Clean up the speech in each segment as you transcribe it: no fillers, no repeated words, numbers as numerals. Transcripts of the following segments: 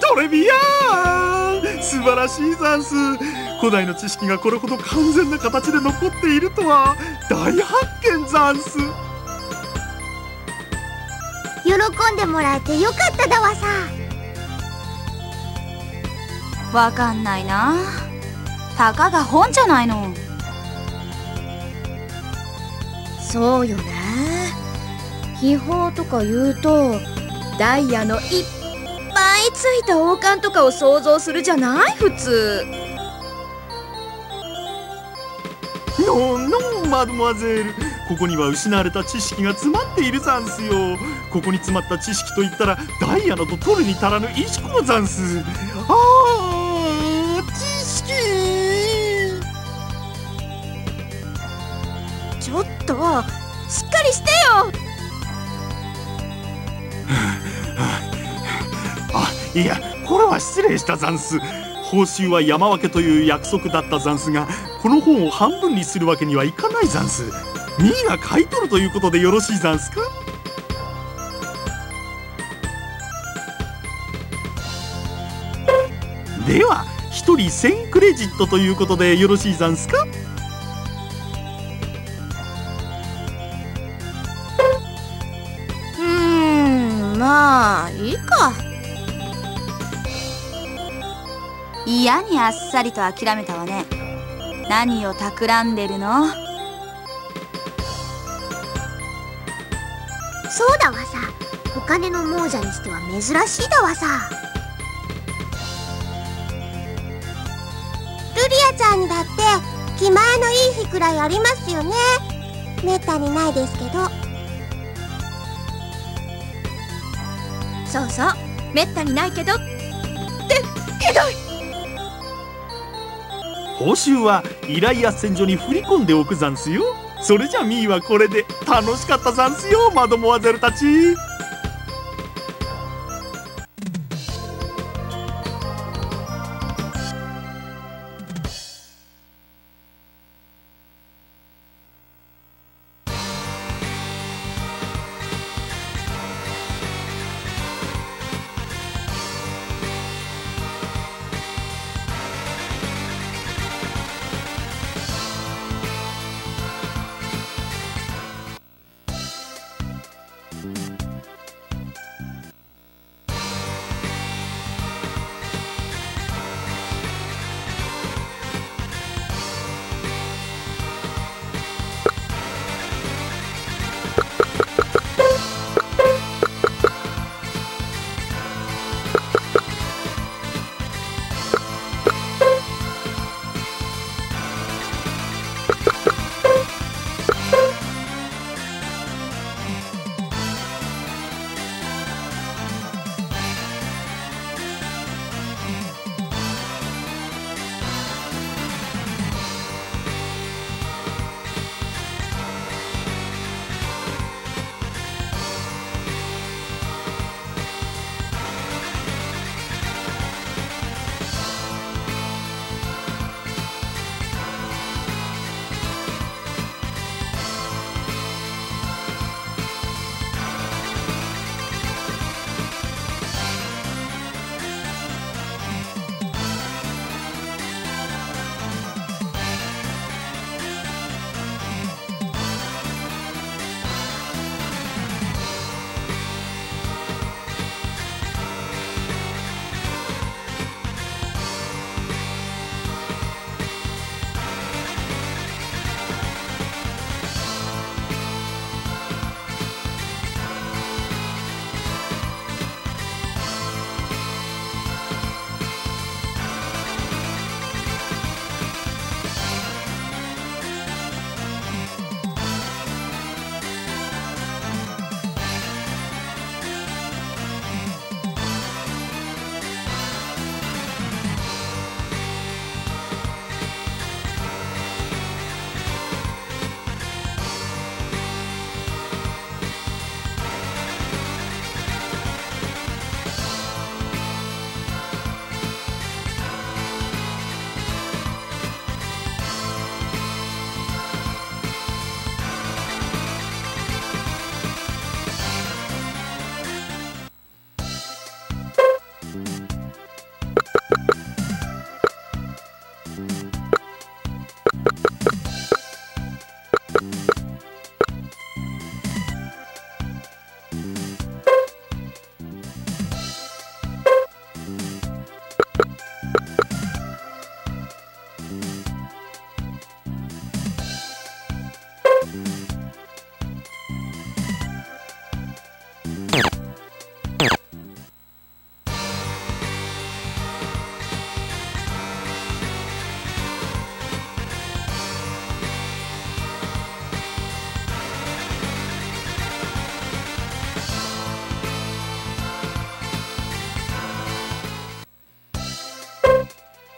トレビアン、素晴らしいざんす。古代の知識がこれほど完全な形で残っているとは大発見ざんす。 喜んでもらえてよかっただわさ。 わかんないな。たかが本じゃないの。 そうよね。秘宝とか言うとダイヤのいっぱいついた王冠とかを想像するじゃない普通。 ノンノンマドモアゼール、ここには失われた知識が詰まっているざんすよ。ここに詰まった知識といったらダイヤなど取るに足らぬ石ころざんす。知識。 ちょっとしっかりしてよ。 いや、これは失礼したざんす。報酬は山分けという約束だったざんすが、この本を半分にするわけにはいかないざんす。ミーが買い取るということでよろしいざんすか？では1人1000クレジットということでよろしいざんすか？ まあいいか。 嫌にあっさりと諦めたわね。何を企んでるの？ そうだわさ。お金の亡者にしては珍しいだわさ。ルリアちゃんにだって気前のいい日くらいありますよね。めったにないですけど。 そうそう、めったにないけどってひどい。 報酬は依頼斡旋所に振り込んでおくざんすよ。それじゃミーはこれで楽しかったざんすよ、マドモアゼルたち。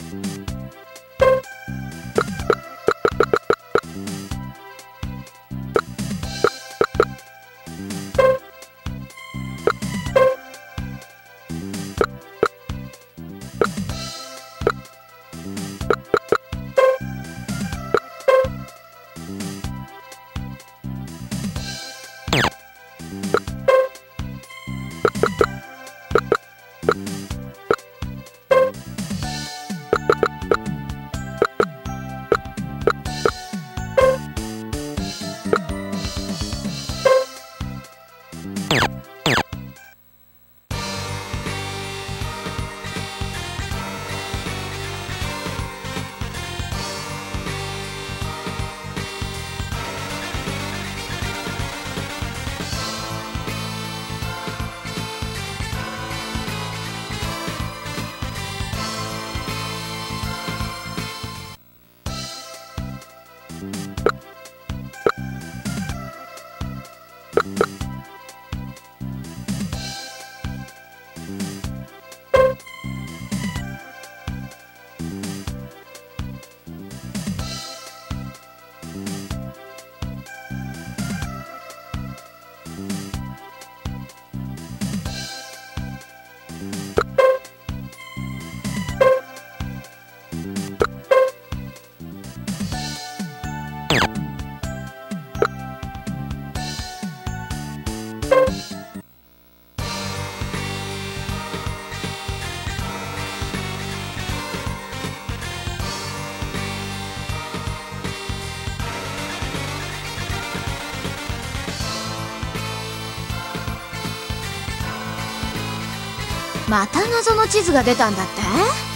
また謎の地図が出たんだって？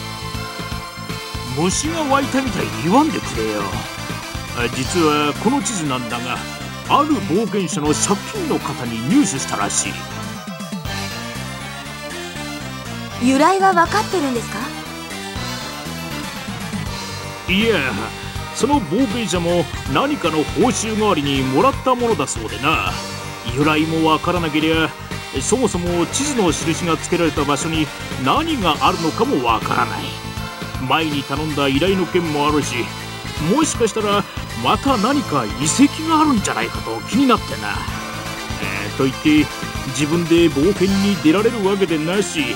虫が湧いたみたいに言わんでくれよ。実はこの地図なんだが、ある冒険者の借金の方に入手したらしい。 由来は分かってるんですか？ いや、その冒険者も何かの報酬代わりにもらったものだそうでな。由来もわからなけりゃ、そもそも地図の印がつけられた場所に何があるのかもわからない。前に頼んだ依頼の件もあるし、もしかしたらまた何か遺跡があるんじゃないかと気になってな。と言って自分で冒険に出られるわけでなし。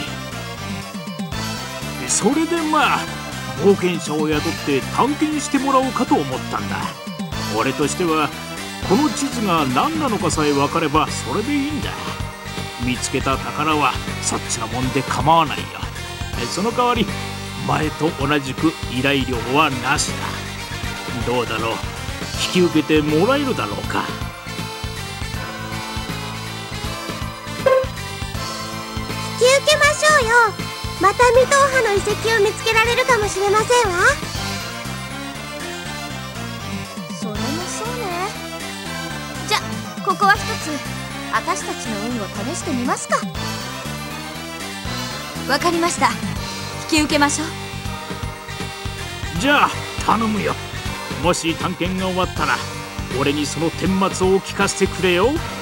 それでまあ冒険者を雇って探検してもらおうかと思ったんだ。俺としてはこの地図が何なのかさえ分かればそれでいいんだ。見つけた宝はそっちのもんで構わないよ。その代わり前と同じく依頼料はなしだ。どうだろう、引き受けてもらえるだろうか。 引き受けましょうよ。また未踏破の遺跡を見つけられるかもしれませんわ。 それもそうね。じゃ、ここは一つ私たちの運を試してみますか。 わかりました。引き受けましょう。 じゃあ頼むよ。もし探検が終わったら俺にその顛末を聞かせてくれよ。